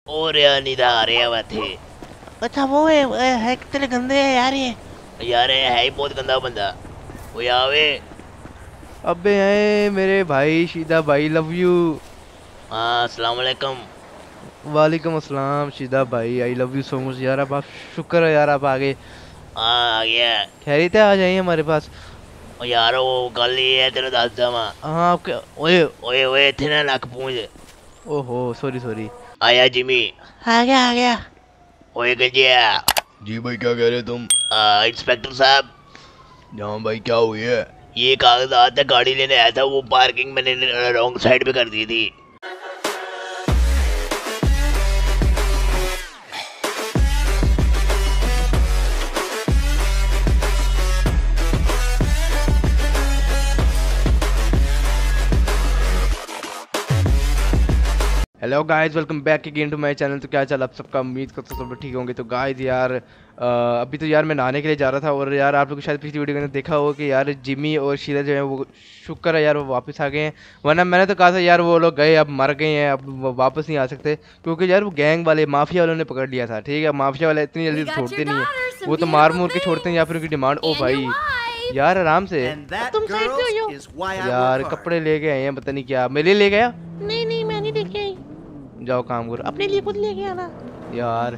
और यार नींद आ रही है थे। अच्छा वो है कितने गंदे है यार ये। यार ये है ही बहुत गंदा बंदा। वो यावे। अबे है मेरे भाई शीदा भाई, लव यू। हाँ अस्सलाम वालेकुम। वालेकुम अस्सलाम शीदा भाई, I love you so much यार। अब आप शुक्र है यार, आप आ गए। हाँ आ गया। खैरियत है, आ जाइए हमारे पास। ओ यार वो गल ये है तेरे दस दवा। हाँ आपके ओए। ओए ओए थे ना नक पूंछ। ओहो सॉरी सॉरी। आया जिमी। आ गया आ गया। ओए गजिया। जी भाई क्या कह रहे तुम? इंस्पेक्टर साहब। हाँ भाई क्या हुई है? ये कागजात है, गाड़ी लेने आया था, वो पार्किंग मैंने रॉन्ग साइड पे कर दी थी। Hello guys, welcome back again to my channel. तो क्या चल आप सबका, उम्मीद करता हूँ सब लोग ठीक होंगे। तो गाइस यार अभी तो यार मैं नहाने के लिए जा रहा था, और यार आप लोगों को शायद पिछली वीडियो में देखा होगा कि यार जिमी और शीला जो है वो शुक्र है यार वो वापस आ गए हैं। वरना मैंने तो कहा था यार वो लोग गए, अब मर गए हैं, अब वो वापस नहीं आ सकते, क्योंकि यार वो गैंग वाले माफिया वालों ने पकड़ लिया था। ठीक है, माफिया वाले इतनी जल्दी तो छोड़ते नहीं है, वो तो मार मूर के छोड़ते हैं या फिर उनकी डिमांड। ओ भाई यार आराम से। तुम साइड पे हो यार कपड़े ले गए हैं, पता नहीं क्या मेरे लिए ले गया। नहीं नहीं मैं नहीं देख के आई। जाओ काम करो अपने लिए खुद लेके आना। यार।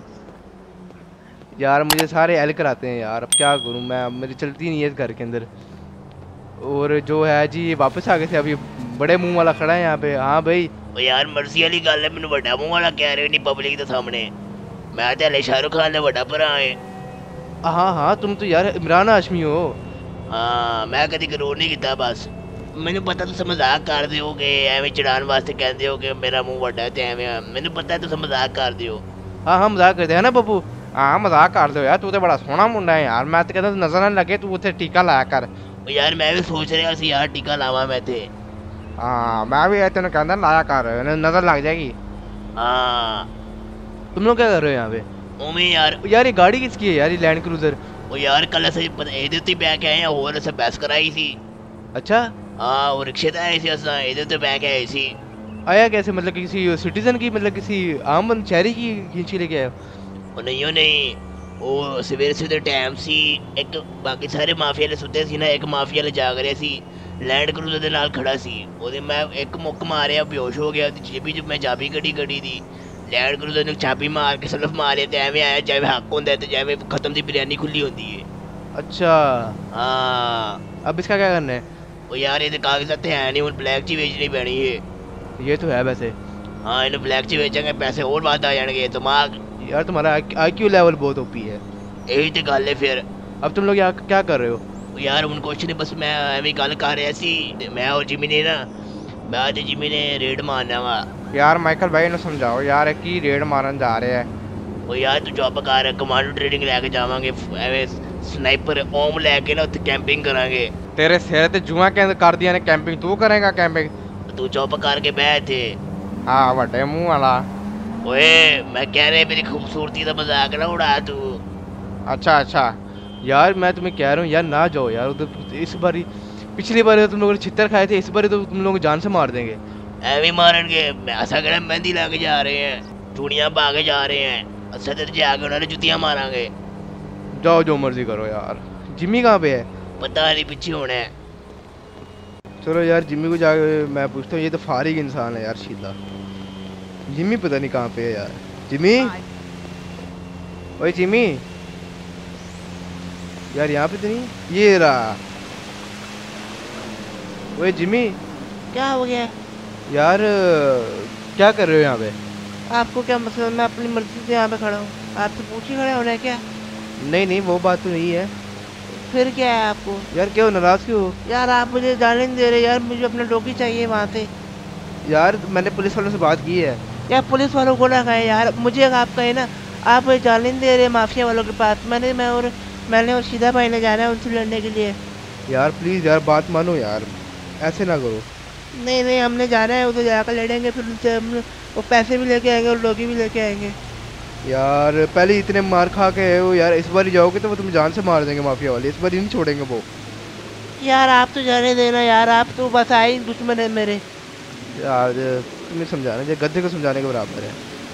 यार मुझे सारे एल कराते हैं यार, अब क्या करूं मैं, अब मेरी चलती नहीं है इस घर के अंदर। और जो है जी ये वापस आ गए थे, अभी बड़े मुंह वाला खड़ा है यहाँ पे। हाँ भाई। ओ यार मर्जी वाली गल है, मैंने बड़ा मुंह वाला कह रहे हो नहीं पब्लिक के सामने। मैं तो हले शाहरुख खान ने बड़ा भरा है। हाँ हाँ तुम तो यार इमरान हाशमी हो। हाँ मैं कभी करोड़ नहीं किया, बस मैंने पता तुम मजाक कर दोगे, एवं चढ़ाने वास्ते कहते हो कि मेरा मुंह बड़ा है, एवं मैंने पता है तुम मजाक कर दो। हाँ हाँ मजाक करते हैं ना बब्बू। हाँ मजाक कर दो यार, तू तो बड़ा सोहना मुंडा है यार। मैं तो कहता नजर ना लगे, तू उसे टीका लाया कर। यार मैं भी सोच रहा सी यार टीका लावा मैं थे। हाँ मैं भी तेन कहता लाया कर, नजर लग जाएगी। हाँ तुम लोग क्या कर रहे हो यहाँ पे? उमें यार। यार ये गाड़ी किसकी है यार, ये लैंड क्रूजर? ओ यार कल से ਇਹਦੇ ਉੱਤੇ ਬਹਿ ਕੇ ਆਏ ਆ, ਹੋਰ ਅਸੀਂ ਬਹਿਸ ਕਰਾਈ ਸੀ। अच्छा हाँ वो रिक्शे ਤੇ ਆਏ ਸੀ, ਅਸਾਂ ਇਹਦੇ ਉੱਤੇ ਬਹਿ ਕੇ ਆਏ ਸੀ। आया कैसे, मतलब किसी सिटीजन की, मतलब किसी आम बंद शहरी की खींच के लेके आया? ਉਹ ਨਹੀਂ ਉਹ ਸਵੇਰੇ ਸਵੇਰੇ ਟਾਈਮ ਸੀ, ਇੱਕ ਬਾਕੀ ਸਾਰੇ ਮਾਫੀਆ ਵਾਲੇ ਸੁੱਤੇ ਸੀ ਨਾ, ਇੱਕ ਮਾਫੀਆ ਵਾਲੇ ਜਾਗ ਰਿਹਾ ਸੀ, ਲੈਂਡ ਕਰੂਜ਼ਰ ਦੇ ਨਾਲ ਖੜਾ ਸੀ। ਉਹਦੇ ਮੈਂ ਇੱਕ ਮੁੱਕ ਮਾਰਿਆ, ਬੇਹੋਸ਼ ਹੋ ਗਿਆ, ਉਹਦੀ ਜੇਬੀ 'ਚ ਮੈਂ ਚਾਬੀ ਕੱਢੀ ਗੱਡੀ ਦੀ, ਲੈਂਡ ਕਰੂਜ਼ਰ ਨੂੰ ਚਾਬੀ ਮਾਰ ਕੇ ਸਲਫ ਮਾਰਿਆ, ਤੇ ਐਵੇਂ ਆਇਆ ਜਿਵੇਂ ਹੱਕ ਹੁੰਦਾ ਤੇ ਜਿਵੇਂ ਖਤਮ ਦੀ ਬਿਰਿਆਨੀ ਖੁੱਲੀ ਹੁੰਦੀ ਹੈ। अच्छा हाँ अब इसका क्या करना है? ਉਹ ਯਾਰ ਇਹਦੇ ਕਾਗਜ਼ਾਤ ਹੈ ਨਹੀਂ, ਹੁਣ ਬਲੈਕ 'ਚ ਹੀ ਵੇਚਣੀ ਪੈਣੀ ਹੈ। ये तो है वैसे। हाँ इन्हें ब्लैक 'ਚ ਵੇਚਾਂਗੇ, ਪੈਸੇ ਹੋਰ ਵੱਧ ਆ ਜਾਣਗੇ। ਦਿਮਾਗ यार तुम्हारा IQ लेवल बहुत ओपी है। ਇਹੀ ਤੇ ਗੱਲ ਹੈ ਫਿਰ। अब तुम लोग यहाँ क्या कर रहे हो? ਉਹ ਯਾਰ ਹੁਣ ਕੁਛ ਨਹੀਂ, ਬਸ ਮੈਂ ਐਵੇਂ ਗੱਲ ਕਰ ਰਿਹਾ ਸੀ ਤੇ ਮੈਂ और जिमी ने ना, मैं ਤੇ जिमी ने रेड मारना वा। यार माइकल भाई ने समझाओ यार की रेड मारन जा रहे हैं। ਉਹ ਯਾਰ ਤੂੰ ਚੁੱਪ ਕਰ, ਕਮਾਂਡੋ ਟ੍ਰੇਡਿੰਗ ਲੈ ਕੇ ਜਾਵਾਂਗੇ, ਐਵੇਂ ਸਨਾਈਪਰ ਓਮ ਲੈ ਕੇ ਨਾ ਉੱਥੇ ਕੈਂਪਿੰਗ ਕਰਾਂਗੇ। तेरे सिर ते जुआ के अंदर कर दिया ने कैंपिंग, तू करेगा कैंपिंग? ਤੂੰ ਚੁੱਪ ਕਰਕੇ ਬਹਿ ਇੱਥੇ। हाँ वड्डे मुंह वाला। ਓਏ मैं कह रहा मेरी खूबसूरती का मजाक ना उड़ा तू। अच्छा अच्छा यार मैं तुम्हें कह रहा हूँ यार ना जाओ यार उधर। इस बारी पिछली बार तो तुम लोगों ने छितर खाए थे, इस बार तो तुम लोगों को जान से मार देंगे। ਐਵੇਂ ਮਾਰਨਗੇ? ऐसा कहना मेहंदी ला के जा रहे हैं, चूड़ियाँ पा के जा रहे हैं, अच्छा तो जाके उन्होंने जुतियाँ मारांगे। जाओ जो मर्जी करो यार। जिम्मी कहाँ पे है? पता नहीं पीछे होना है। चलो यार जिम्मी को जाके मैं पूछता हूँ, ये तो फारिग इंसान है यार शीला। जिम्मी पता नहीं कहाँ पे है यार। जिम्मी ओए जिम्मी यार यहाँ पे तो नहीं, ये रहा। ओए जिम्मी क्या हो गया? यार क्या कर रहे हो यहाँ पे? आपको क्या मसला? मैं अपनी मर्जी से यहाँ पे खड़ा हूँ, आपसे पूछ ही खड़े होना है क्या? नहीं नहीं वो बात तो नहीं है। फिर क्या है आपको? यार क्यों नाराज क्यों हो? यार आप मुझे जाने नहीं दे रहे यार, मुझे अपना डॉगी चाहिए वहाँ से। यार मैंने पुलिस वालों से बात की है। यार पुलिस वालों को ना कहे यार, मुझे आप कहे ना, आप जाने नहीं दे रहे माफिया वालों के पास। मैंने और शीदा भाई ने जाना है उनसे लड़ने के लिए। यार प्लीज़ यार बात मानो यार, ऐसे ना करो। नहीं नहीं हमने जाना है, उधर जाकर लड़ेंगे, फिर उनसे हम वो पैसे भी लेके आएंगे और डॉगी भी लेके आएंगे। यार पहले इतने मार खा के है वो यार, इस बार जाओगे तो वो तुम जान से मार देंगे माफिया वाले, इस बार नहीं छोड़ेंगे वो। यार आप तो जाने देना यार, आप तो बस आए दुश्मन है मेरे। यार तुम्हें समझाना चाहिए, गद्दे को समझाने के बराबर है।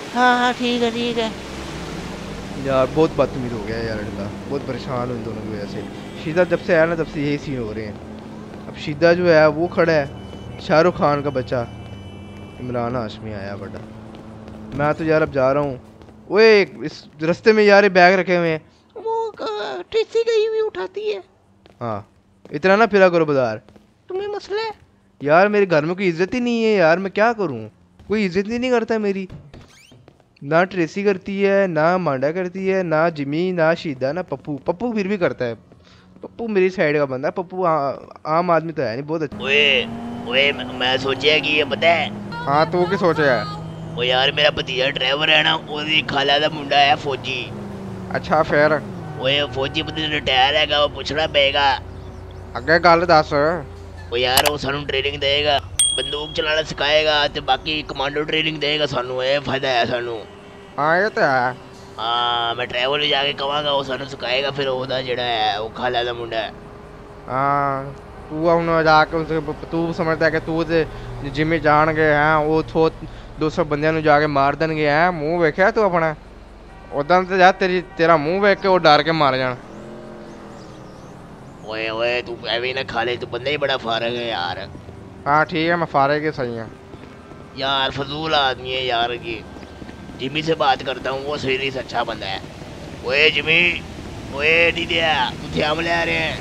हाँ हाँ ठीक है ठीक है। यार बहुत बदतमीज हो गया यार अल्लाह, बहुत परेशान हूँ इन दोनों की वजह से। शीदा जब से आया ना तब से यही सीन हो रहे हैं। अब शीदा जो है वो खड़ा है, शाहरुख खान का बच्चा इमरान हाशमी आया बड़ा। मैं तो यार अब जा रहा हूँ। ओए इस रास्ते में यार ये बैग रखे हुए हैं, वो ट्रेसी गई हुई उठाती है। हाँ इतना ना फिरा करो बाजार। तुम्हें मसला है? यार मेरे घर में कोई इज्जत ही नहीं है यार, मैं क्या करूँ, कोई इज्जत ही नहीं करता मेरी। ना ट्रेसी करती है, ना मांडा करती है, ना जिमी, ना शीदा, ना पप्पू। पप्पू फिर भी करता है, पप्पू मेरी साइड का बंदा है। पप्पू आम आदमी तो है नहीं, बहुत अच्छा। ओए ओए मैं सोचा कि ये पता है हाँ तो वो क्या सोचा है? वो यार मेरा भतीजा ड्राइवर है ना, ਉਹਦੀ खाला ਦਾ मुंडा है फौजी। अच्छा फिर ओए फौजी बंदे रिटायर हैगा, वो पूछना पेगा। अगे गल दस। वो यार वो सानू ट्रेनिंग देगा, बंदूक चलाना सिखाएगा ते बाकी कमांडो ट्रेनिंग देगा सानू। ये फायदा है सानू। हाँ ये तो है। हाँ मैं ट्रैवल में जाके कहांगा, वो सानू सिखाएगा। फिर ਉਹਦਾ ਜਿਹੜਾ है वो खाला ਦਾ मुंडा है। हाँ तू ਹੁਣ जाके उनसे तू समझता है कि तू ते जिम्मी जाणगे हैं वो 100-200 ਬੰਦਿਆਂ ਨੂੰ ਜਾ ਕੇ ਮਾਰ ਦੇਣਗੇ हैं? ਮੂੰਹ ਵੇਖਿਆ ਤੂੰ ਆਪਣਾ? ਉਦਾਂ ਤੇ ਜਾ तेरा मुंह ਵੇਖ के वो डर के मार जान। ओए ओए तू ऐਵੇਂ ना खा ले, तू बंदा ही बड़ा फारग है यार। हाँ ठीक है मैं फारे के सही हूँ। यार फजूल आदमी है यार की। जिमी से बात करता हूँ, वो सीरियस अच्छा बंदा है। ओए जिमी, ओए दीदिया तू थे हमले आ रहे हैं।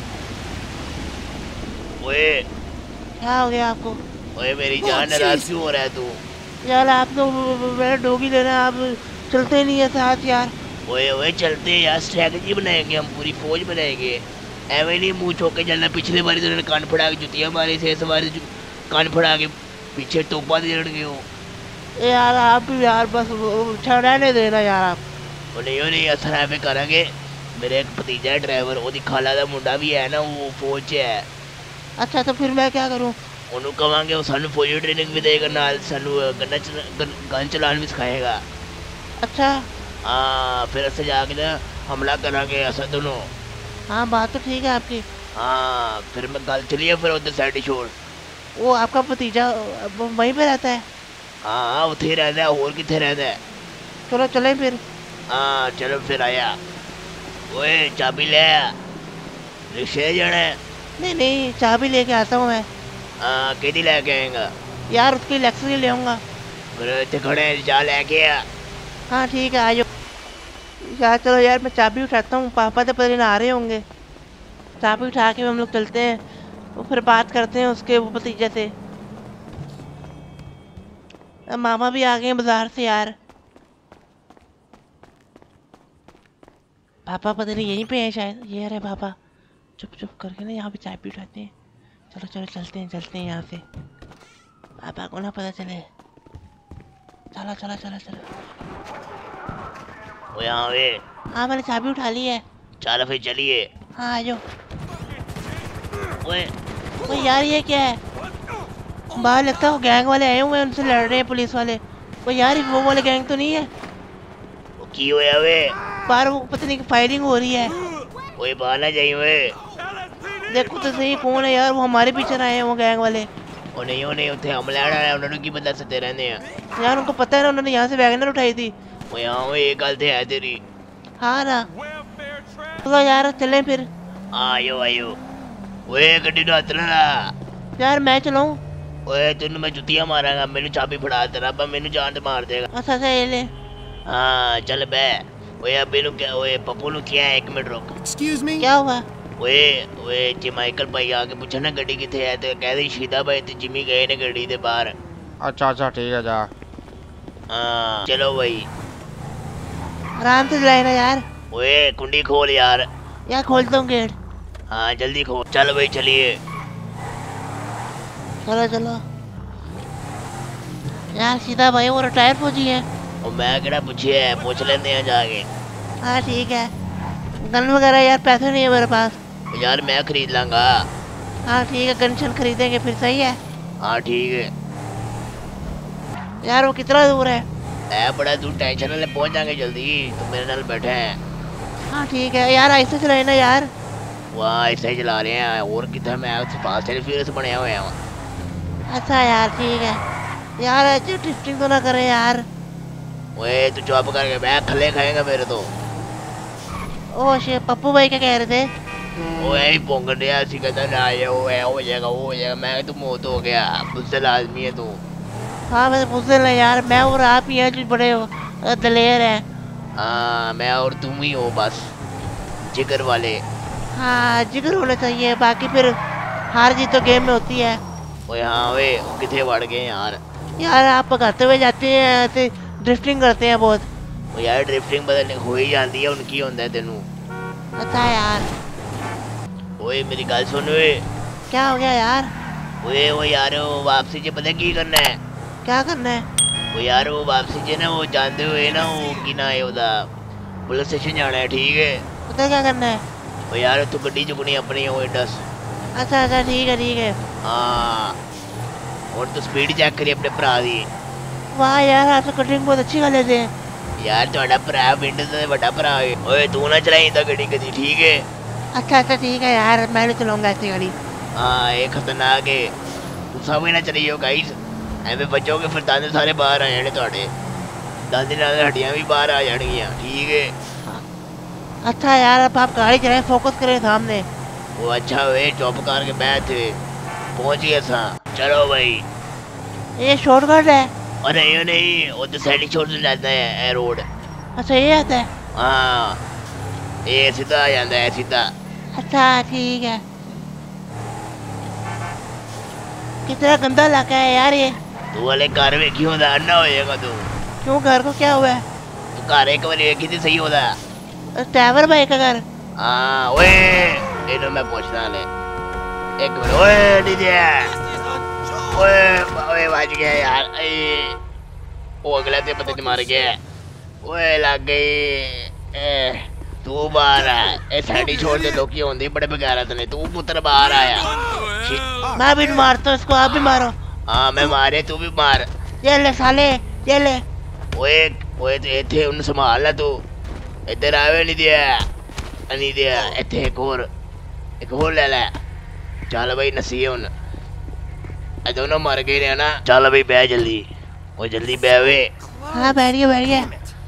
ओए क्या हो गया आपको? ओए मेरी जान नाराज क्यों हो रहा है तू? यार आप तो मेरा डोगी लेना, आप चलते नहीं है साथ यार। ओए ओए चलते हैं यार, स्ट्रैटेजी बनाएंगे, हम पूरी फौज बनाएंगे। एवं नहीं मुंह छोड़ के चलना। पिछले बारी तो उन्होंने कान फड़ा के जुतियां मारी से, इस बारी कान फड़ा के पीछे टोपा दे गए हो। यार आप भी यार बस रहने देना यार आप। वो नहीं असर ऐਵੇਂ करेंगे। मेरे एक भतीजा है ड्राइवर, ਉਹਦੀ खाला ਦਾ ਮੁੰਡਾ ਵੀ है ना, वो फौज 'ਚ है। अच्छा तो फिर मैं क्या करूँ? ਉਹਨੂੰ ਕਵਾਂਗੇ ਉਹ ਸਾਨੂੰ ਫੌਜੀ ਟ੍ਰੇਨਿੰਗ ਵੀ ਦੇਗਾ, ਨਾਲ ਸਾਨੂੰ ਗਨ ਚਲਾਉਣ ਵੀ ਸਿਖਾਏਗਾ। अच्छा हाँ फिर ऐसे जाके ना हमला करांगे ऐसा दोनों। हाँ बात तो ठीक है आपकी। हाँ फिर मैं गल चलिए फिर उधर साइड छोड़। वो आपका भतीजा वो वहीं पे रहता है? हाँ उथे रहता है, और किथे रहता है। चलो चलें फिर। हाँ चलो फिर आया। ओए चाबी ले आ, रिक्शे जाना है। नहीं नहीं चाबी लेके आता हूँ मैं। हाँ किधी लेके आएगा? यार उसकी लेक्सी ले आऊँगा। फिर इतने खड़े हैं, जा लेके आ। हाँ ठीक है आ जाओ यार। चलो यार मैं चाबी उठाता हूँ, पापा तो पहले आ रहे होंगे। चाबी उठा के हम लोग चलते हैं, वो फिर बात करते हैं उसके वो भतीजे से। अब मामा भी आ गए हैं बाजार से यार। पापा पता नहीं यहीं पे है शायद। ये रहे पापा, चुप चुप करके ना यहाँ पे चाबी उठाते हैं। चलो चलो चलते हैं यहाँ से, पापा को ना पता चले। चलो चलो चलो चलो। वो यहाँ वे। हाँ मैंने चाबी उठा ली है। चलो फिर चलिए। हाँ आ जाओ। ओए ओ यार ये क्या है? बाहर लगता है वो गैंग वाले आए हुए हैं, उनसे लड़ रहे हैं पुलिस वाले। ओ यार वो वाले गैंग तो नहीं है? वो की होया वे? बाहर वो पता नहीं फायरिंग हो रही है। ओए बाहर ना जाइए वे। देखो तो सही कौन है यार, वो हमारे पीछे आए हैं वो गैंग वाले। ओ नहीं उथे हमला है, उन्होंने की बता सकते रहने हैं यार उनको पता है ना, उन्होंने यहाँ से वैगनर उठाई थी। वो यहाँ वो एक गल है तेरी। हाँ ना चलो यार चलें फिर। आयो आयो। ओए गड्डी नु हथ ना ला। यार मैं चलाऊं? ओए तेनू मैं जुतियां मारांगा, मेनू चाबी फड़ा तेरा बा, मेनू जान ते मार देगा। अच्छा अच्छा ये ले। हाँ चल बे। ओए अबे नु क्या, ओए पप्पू नु क्या है, एक मिनट रुक। Excuse me? क्या हुआ? ओए ओए जे माइकल भाई आके पूछा ना गड्डी किथे है, तो कह दे शीदा भाई ते जिमी गए ने गड्डी दे बाहर। अच्छा अच्छा ठीक है जा। हाँ चलो भाई। आराम से चलाए ना यार। ओए कुंडी खोल यार। यार खोलता हूँ गेट। हाँ जल्दी खोल। चल भाई चलिए। चलो चलो यार। सीधा भाई वो रिटायर फौजी है। और मैं केड़ा पूछे है, पूछ लेते हैं जाके। हाँ ठीक है। गन वगैरह यार पैसे नहीं है मेरे पास। यार मैं खरीद लांगा। हाँ ठीक है, गन शन खरीदेंगे फिर। सही है। हाँ ठीक है। यार वो कितना दूर है? है बड़ा दूर, टेंशन ना ले, पहुंच जाएंगे जल्दी। तुम मेरे नाल बैठे हैं। हाँ ठीक है यार, ऐसे चलाए ना यार। वाह ऐसे ही चला रहे हैं, और कितना मैं फास्ट एंड फ्यूरियस बने हुए हैं। अच्छा यार ठीक है। यार ऐसे ड्रिफ्टिंग तो ना करें यार। ओए तू चुप करके बैठ, थल्ले खाएगा मेरे तो। ओ शे, पप्पू भाई क्या कह रहे थे? ओए ही पोंगन दिया सी, कहता ना ये वो है, हो जाएगा वो हो जाएगा। मैं तो मौत हो गया, मुझसे लाजमी है तू। हाँ वैसे मुझसे नहीं यार, मैं और आप ही हैं जो बड़े दलेर हैं। हाँ मैं और तुम ही हो बस, जिगर वाले। हाँ जिगर होना चाहिए, बाकी फिर हार जीत तो गेम में होती है। ओए हाँ वे कितने बढ़ गए यार। यार आप भगाते हुए जाते हैं, ऐसे ड्रिफ्टिंग करते हैं बहुत। ओ यार ड्रिफ्टिंग बदलने हो ही जाती है, उनकी होता है तेनू। अच्छा यार। ओए मेरी गल सुन वे। क्या हो गया यार? ओए वो यार वो वापसी च पता की करना है? क्या करना है? वो यार वो वापसी च ना वो जाते हुए ना वो की ना है ओदा, पुलिस स्टेशन जाना है, ठीक है? पता क्या करना है? ओ यार तू गड्डी चुकनी अपनी ओए दस। अच्छा अच्छा ठीक है ठीक है। हाँ और तू स्पीड चेक करी अपने भरा दी। वाह यार आप तो कटिंग बहुत अच्छी कर लेते हैं। यार ਤੁਹਾਡਾ ਭਰਾ ਪਿੰਡ ਦਾ ਵੱਡਾ ਭਰਾ ਹੈ। ਓਏ ਤੂੰ ਨਾ ਚਲਾਈ ਤਾਂ ਗੱਡੀ ਕਦੀ, ठीक है? अच्छा अच्छा ठीक है यार, मैं नहीं चलाऊंगा ऐसी गाड़ी। हाँ ये खतरनाक है, तू सब ही ना चलियो गाइस, ਐਵੇਂ बचोगे फिर दांत सारे बाहर आ जाने ਤੁਹਾਡੇ, दांत ਨਾਲ हड्डियां भी बाहर आ जाएंगी, ठीक है? अच्छा यार अब आप गाड़ी चलाएं, फोकस करें सामने। वो अच्छा वे चुप करके बैठ, पहुंच गए सा। चलो भाई। ये शॉर्टकट है? अरे ये नहीं, वो तो साइड छोड़ से जाता है ये रोड। अच्छा ये आता है? हाँ ये सीधा आ जाता है सीधा। अच्छा ठीक है। कितना गंदा इलाका है यार ये। तू वाले घर में क्यों अन्ना हो जाएगा तू? क्यों, घर को क्या हुआ है? तू घर एक बार देखी थी सही होता। ड्राइवर भाई का घर? हाँ ओए इन्हें मैं पूछना ले एक मिनट। ओए डीजे ओए ओए बच गया यार। वो अगला ते पता नहीं मार गया। ओए लग गई। तू बाहर आ, ए साइड छोड़ दे, लोग होंगे बड़े बगैरत ने। तू पुत्र बाहर आया। मैं भी मारता हूँ इसको, आप भी मारो। हाँ मैं मारे, तू भी मार। ये ले साले ये ले। ओए ओए तो इतने उन संभाल ला तू, इधर आवे नहीं दिया, नहीं दिया। इतने एक और ले ले। चल भाई नसी हुन, दोनों मर गए ने ना। चल भाई बह जल्दी, वो जल्दी बह वे। हाँ बैठ गया।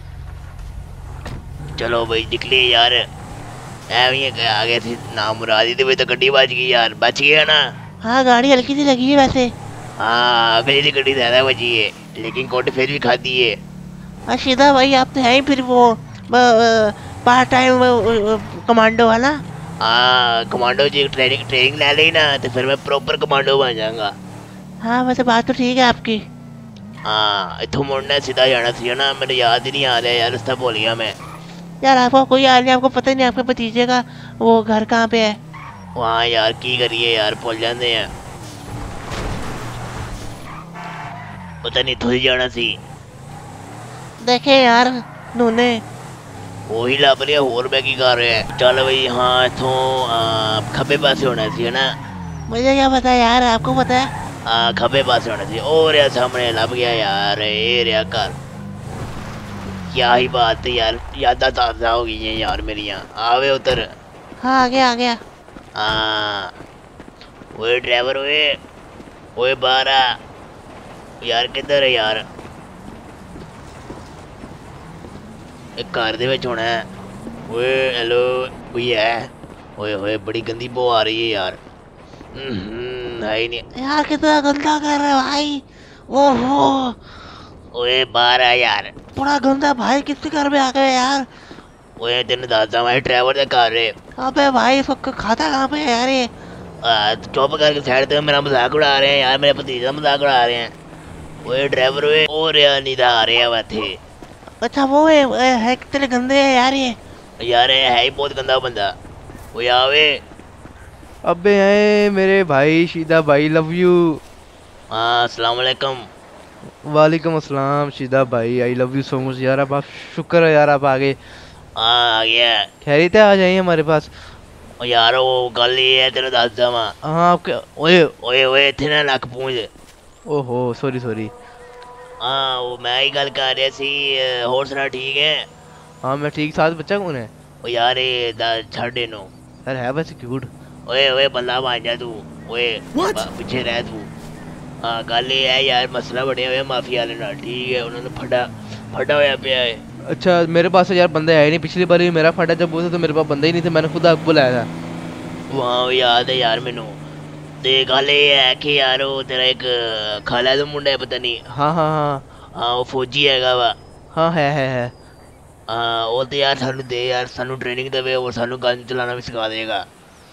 चलो भाई निकले यार, एवं आ गए थे ना मुरादी दी तो गड्डी बच गई यार, बच गया ना। हाँ गाड़ी हल्की सी लगी है वैसे। हाँ अगली दी गड्डी ज्यादा बची है, लेकिन कोट फिर भी खाती है। अशीदा भाई आप तो हैं ही फिर वो पार्ट टाइम कमांडो वाला। हाँ कमांडो जी ट्रेनिंग ले ली ना, तो फिर मैं प्रॉपर कमांडो बन जाऊंगा। हाँ वैसे बात तो ठीक है आपकी। हाँ इथों मुड़ना सीधा जाना थी ना, मेरे याद ही नहीं आ रहा यार, रास्ता भूल गया मैं। यार आपको कोई याद नहीं, आपको पता ही नहीं आपके भतीजे का वो घर कहाँ पे है। वहाँ यार की करिए यार, भूल जाते हैं। पता नहीं थोड़ी जाना सी। देखे यार नूने वही लभ रहा, होर मैं की कर रहा है। चल भाई हाँ इथों खब्बे पासे होना सी है ना। मुझे क्या पता यार, आपको पता है? हाँ खब्बे पासे होना सी। और यार सामने लभ गया यार, ये रहा घर। क्या ही बात है यार, यादा ताजा हो गई है यार मेरी। आवे उतर। हाँ आ गया। हाँ ओए ड्राइवर ओए बाहर आ यार, किधर है यार? एक कार दे विच होना है। ओए हेलो कोई है? ओए ओए बड़ी गंदी बो आ रही है यार। है ही नहीं यार, कितना गंदा कर रहा है भाई। ओहो ओए बाहर आ यार। बड़ा गंदा भाई, किसके घर में आ गए यार? ओए तेन दसदा मैं ड्राइवर दे घर है। अबे भाई इसको खाता कहाँ पे है यार ये? चुप करके साइड पे, मेरा मजाक उड़ा रहे हैं यार, मेरे भतीजा मजाक उड़ा रहे हैं। ओए ड्राइवर ओ रहा निदा आ रहा वैसे। अच्छा वो है कितने गंदे है यार ये। यार है ही बहुत गंदा बंदा। वो आवे। अबे हैं मेरे भाई शीदा भाई, लव यू। हाँ अस्सलाम वालेकुम। वालेकुम अस्सलाम शीदा भाई, I love you so much यार। अब आप शुक्र है यार आप आ गए। हाँ आ गया। खैरियत है, आ जाइए हमारे पास। ओ यार वो गल ये है, तेरे दस दवा। हाँ आपके ओए ओए ओए इतने ना नक पूंछ। ओहो सॉरी। हाँ वो मैं ही गल कर रहा सी। होर सुना ठीक है? हाँ मैं ठीक। साथ बच्चा कौन है? ओ यार ये छड़ नो। यार है वैसे क्यूट। ओए ओए बंदा बन जा तू। ओए पीछे रह तू। हाँ गल ये है यार, मसला बढ़िया हुआ माफिया वाले नाल, ठीक है? उन्होंने फटा हुआ पे है। अच्छा मेरे पास तो यार बंदा है ही नहीं, पिछली बार भी मेरा फटा जब हुआ था तो मेरे पास बंदा ही नहीं था, मैंने खुद आपको बुलाया था। वहाँ याद है यार मैनू। ते गल ये है कि यार वो तेरा एक खाला दा मुंडा है पता नहीं। हाँ हाँ हाँ। हाँ वो फौजी हैगा वा। हाँ है। हाँ वो तो यार सानू दे यार, सानू ट्रेनिंग देवे और सानू गन चलाना भी सिखा देगा।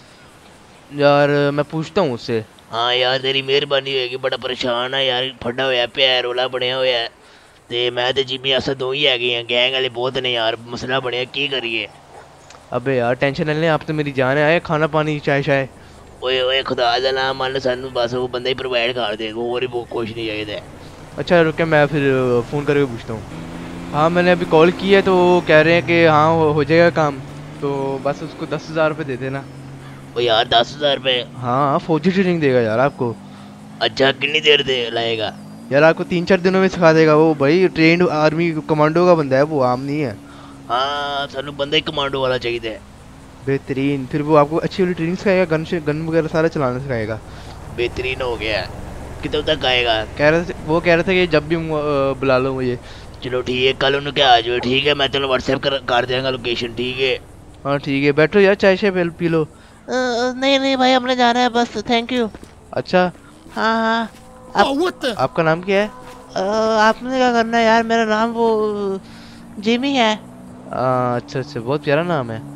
यार मैं पूछता हूँ उससे। हाँ यार तेरी मेहरबानी होएगी, बड़ा परेशान है यार, फटा होया पे है, रोला बनया होया है। ते मैं ते जिमी अस दो ही हैगे हैं, गैंग वाले बहुत ने यार, मसला बनया की करिए। अबे यार टेंशन ना लें, आप तो मेरी जान है, आए खाना पानी चाय शाय। ओए ओए खुदा दा नाम मान सानू बस वो बंदा ही प्रोवाइड कर दे, और ही कुछ नहीं चाहिए। अच्छा रुके मैं फिर फ़ोन करके पूछता हूँ। हाँ मैंने अभी कॉल की है तो वो कह रहे हैं कि हाँ हो जाएगा काम, तो बस उसको 10,000 रुपये दे देना। ओ यार 10,000 रुपये? हाँ फौजी ट्रेनिंग देगा यार आपको। अच्छा कितनी देर दे लाएगा? यार आपको 3-4 दिनों में सिखा देगा वो, भाई ट्रेंड आर्मी कमांडो का बंदा है वो, आम नहीं है। हाँ सानू बंदा ही कमांडो वाला चाहिए। बेहतरीन, फिर वो आपको अच्छी वाली ट्रेनिंग सिखाएगा, गन वगैरह सारा चलाना सिखाएगा। बेहतरीन हो गया। कितने तक आएगा? वो कह रहे थे कि जब भी बुला लो मुझे। चलो ठीक है, कल उन्हें क्या आ जाओ, ठीक है मैं तेरे व्हाट्सएप कर देंगे लोकेशन, ठीक है। हाँ ठीक है, बैठो यार चाय शाय पी लो। नहीं नहीं भाई हमने जाना है बस, थैंक यू। अच्छा हाँ हाँ। आपका नाम क्या है? आपने क्या करना है यार, मेरा नाम वो जिमी है। अच्छा अच्छा, बहुत प्यारा नाम है।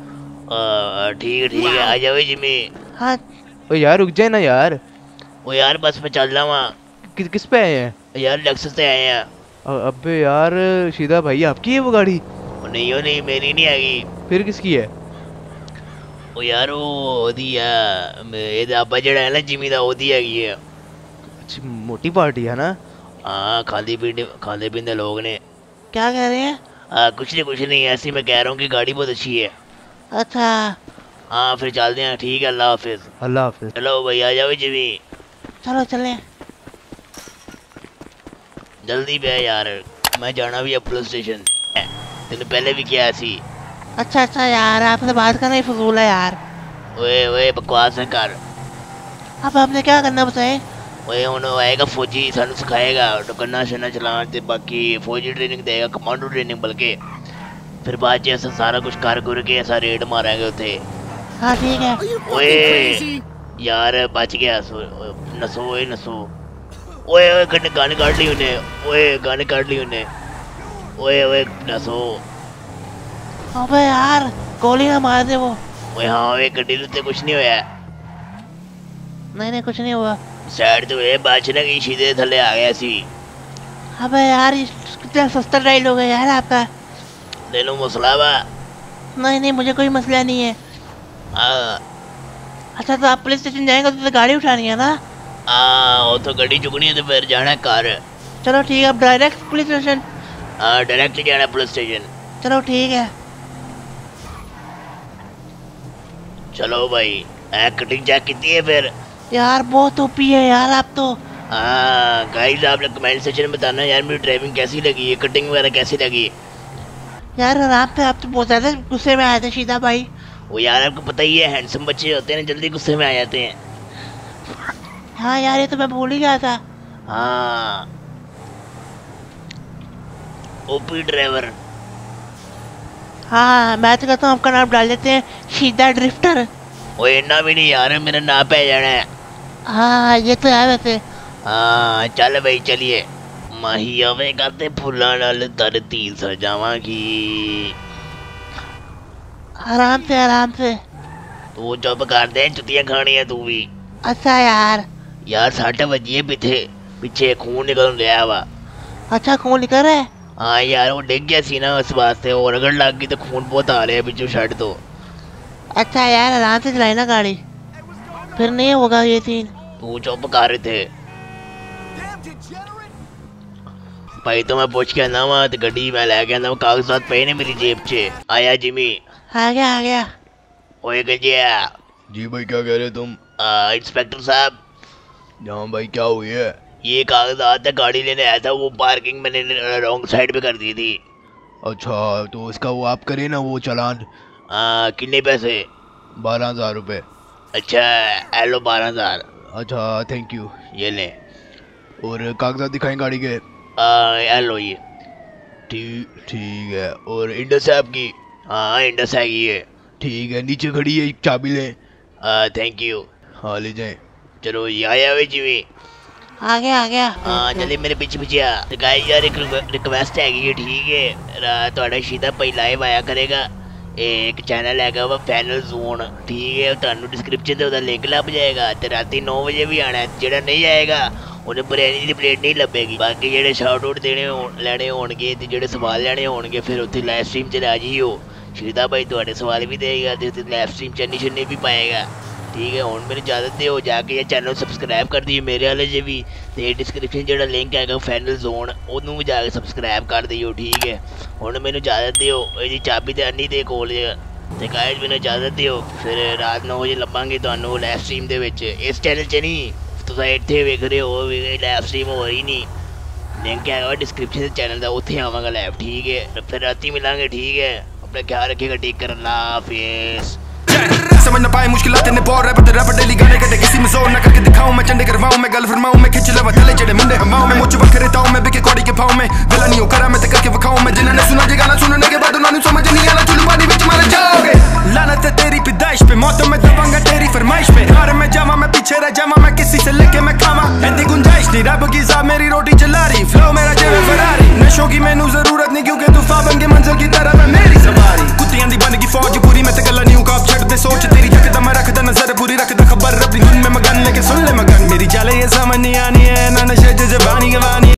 ठीक है आ जाओ जिमी। हाँ। ओ यार रुक जाए ना यार। ओ यार बस मैं चल रहा हूँ। किस पे आए हैं? यार लेक्सस से आए हैं। अबे यार शीदा भाई आपकी है वो गाड़ी? ओ नहीं मेरी नहीं आएगी। फिर किसकी है? ओ यार वो ओदी है, मेरे अब्बा जड़ा है ना जिमी दा, ओदी हैगी है। अच्छी मोटी पार्टी है ना? हाँ खाने पीने लोग ने। क्या कह रहे हैं? कुछ नहीं ऐसे ही मैं कह रहा हूँ कि गाड़ी बहुत अच्छी है। अच्छा। हाँ फिर चलते हैं, ठीक है अल्लाह हाफिज। अल्लाह हाफिज। चलो भाई आ जाओ जिमी। चलो चलें। जल्दी पे यार, मैं जाना भी है पुलिस स्टेशन, तेने पहले भी किया सी। अच्छा यार आपसे बात करना ही फजूल है यार। ओए बकवास है कर। अब आपने क्या करना बताए? ओए हुन आएगा फौजी, सानू सिखाएगा गन्ना शन्ना चलाना ते बाकी फौजी ट्रेनिंग देगा, कमांडो ट्रेनिंग बल्कि। फिर बाद च अस सारा कुछ कर गुर के अस रेड मारेंगे उथे। हाँ ठीक है। ओए यार बच गया, नसो नसो। ओए गन काट ली उन्हें। ओए नसो। अबे यार गोली ना मार दे वो। ओए हाँ ओए गड्डी उत्ते कुछ नहीं होया। नहीं कुछ नहीं हुआ। साइड तो ये बचने की सीधे थले आ गया सी। अबे यार कितना सस्ता डायलॉग है यार आपका। तेनू मसला वा? नहीं मुझे कोई मसला नहीं है। अच्छा तो आप पुलिस स्टेशन जाएंगे तो गाड़ी उठानी है ना? वो तो गड्डी चुकनी है तो फिर जाना घर। चलो ठीक है, अब डायरेक्ट पुलिस स्टेशन? डायरेक्ट जाना पुलिस स्टेशन। चलो ठीक है। चलो भाई कटिंग चेक की है फिर? यार बहुत ओपी है यार आप तो। गाइस आप लोग कमेंट सेक्शन में बताना यार मेरी ड्राइविंग कैसी लगी है, कटिंग वगैरह कैसी लगी। यार आराम से, आप तो बहुत ज्यादा गुस्से में आए थे शीदा भाई। वो यार आपको पता ही है हैंडसम बच्चे होते हैं ना, जल्दी गुस्से में आ जाते हैं। हाँ यार ये तो मैं भूल ही गया था। हाँ ओपी ड्राइवर। हाँ मैं तो कहता हूँ आपका नाम डाल देते हैं शीदा ड्रिफ्टर। ओए इतना भी नहीं यार, मेरा नाम पे जाना है। हाँ ये तो है वैसे। हाँ चल भाई चलिए। माही आवे करते फुल्लां नाल धरती सजावांगी। आराम से। तू चुप कर दे, जुतियां खानी है तू भी। अच्छा यार 6 बजे पीछे खून निकल रहा वा। अच्छा खून निकल रहा है? हाँ यार वो डिग गया सी ना, उस वास्ते और अगर लग गई तो खून बहुत आ रहा है पीछे शर्ट तो। अच्छा यार आराम से चलाई ना गाड़ी, फिर नहीं होगा ये सीन। तू चुप कर रहे थे भाई, तो मैं पूछ के आना वा तो गड्डी मैं लेके आना, कागजात पे ने मेरी जेब च। आया जिमी? आ गया। ओए गजिया। जी भाई क्या कह रहे तुम? इंस्पेक्टर साहब। हाँ भाई क्या हुई है? ये कागजात है, गाड़ी लेने आया था, वो पार्किंग मैंने रॉन्ग साइड पे कर दी थी। अच्छा तो उसका वो आप करें ना वो चालान। कितने पैसे? 12,000 रुपये। अच्छा एलो 12,000। अच्छा थैंक यू। ये ले। और कागजात दिखाएं गाड़ी के? एलो ये। ठीक है। और इंडस है आपकी? हाँ इंडस हैगी है। ठीक है, नीचे खड़ी है, चाबी लें। Thank you. हाँ ले जाएं। चलो ये आया हुए जिमी। आ गया हाँ चलिए मेरे पीछे पीछे आ। तो गाइस यार एक रिक्वेस्ट हैगी है, ठीक है? ਤੁਹਾਡਾ ਸ਼ੀਦਾ ਭਾਈ ਲਾਈਵ ਆਇਆ ਕਰੇਗਾ। एक चैनल हैगा वा फैनल जोन, ठीक है? ਤੁਹਾਨੂੰ डिस्क्रिप्शन ਤੇ ਉਹਦਾ ਲਿੰਕ ਲੱਭ ਜਾਏਗਾ ਤੇ ਰਾਤੀ 9 ਵਜੇ ਵੀ ਆਣਾ। ਜਿਹੜਾ ਨਹੀਂ ਆਏਗਾ ਉਹਨੇ ਬਿਰਿਆਨੀ ਦੀ ਪਲੇਟ ਨਹੀਂ ਲੱਭੇਗੀ। ਬਾਕੀ ਜਿਹੜੇ ਸ਼ਾਊਟ ਆਊਟ ਲੈਣੇ ਹੋਣਗੇ ਤੇ ਜਿਹੜੇ ਸਵਾਲ ਲੈਣੇ ਹੋਣਗੇ ਫਿਰ ਉੱਥੇ ਲਾਈਵ ਸਟ੍ਰੀਮ 'ਚ ਲੈ ਜਾਈਓ। ਸ਼ੀਦਾ ਭਾਈ ਤੁਹਾਡੇ ਸਵਾਲ ਵੀ ਦੇਗਾ ਤੇ ਉੱਥੇ ਲਾਈਵ ਸਟ੍ਰੀਮ ਚੰਨੀ ਛੰਨੀ ਵੀ ਪਾਏਗਾ, ठीक है? ਹੁਣ ਮੈਨੂੰ इजाजत ਦਿਓ, जाके ये चैनल सबसक्राइब कर दिए मेरे वाले जे भी ਤੇ डिस्क्रिप्शन ਜਿਹੜਾ ਲਿੰਕ ਹੈਗਾ ਫੈਨਲ ਜ਼ੋਨ ਉਹਨੂੰ ਵੀ ਜਾ ਕੇ ਸਬਸਕ੍ਰਾਈਬ ਕਰ ਦਿਓ, ਠੀਕ ਹੈ? ਹੁਣ ਮੈਨੂੰ इजाजत ਦਿਓ। ਇਹਦੀ ਚਾਬੀ ਤੇ ਅੰਨੀ ਦੇ ਕੋਲ ਤੇ ਗਾਇਜ਼ ਮੈਨੂੰ इजाजत ਦਿਓ। ਫਿਰ ਰਾਤ 9 ਵਜੇ ਲੱਭਾਂਗੇ ਤੁਹਾਨੂੰ ਲਾਈਵ ਸਟ੍ਰੀਮ ਦੇ ਵਿੱਚ। ਇਸ ਚੈਨਲ 'ਚ ਨਹੀਂ, ਤੁਸੀਂ ਇੱਥੇ ਵੇਖ ਰਹੇ ਹੋ ਵੀ ਲਾਈਵ ਸਟ੍ਰੀਮ ਹੋ ਰਹੀ ਨਹੀਂ। ਲਿੰਕ ਹੈਗਾ डिस्क्रिप्शन ਦੇ ਚੈਨਲ ਦਾ, ਉੱਥੇ ਆਵਾਂਗਾ ਲਾਈਵ, ठीक है? ਫਿਰ ਰਾਤੀ ਮਿਲਾਂਗੇ, ठीक है? अपना ख्याल रखिएगा, टेक कर, अल्लाह हाफिज़। समझ न पाए मुश्किलात ने बहुत रैप डेली गाने कटे किसी में जोर न करके दिखाऊं मैं, चंडे करवाऊं मैं, गल फरमाऊं मैं, खिंच लवा थले चढ़े मुंडे हमाऊं मैं, मुझ बखरे ताऊं मैं, बिके कौड़ी के पाऊं मैं, गला नहीं हो करा मैं ते करके वखाऊं मैं। जिन्होंने सुना ये गाना सुनने के बाद उन्होंने समझ नहीं आना, चुलू पानी विच मार जाओगे। लानत है तेरी पैदाइश पे, मौत मैं दबांगा तेरी फरमाइश पे। हार मैं जावा मैं पीछे रह जावा मैं, किसी से लेके मैं खावा ऐसी गुंजाइश नहीं। रब की साहब मेरी रोटी चला रही, फ्लो मेरा जेब फरारी। नशों की मैनू जरूरत नहीं क्योंकि तूफान बन के मंजिल की तरफ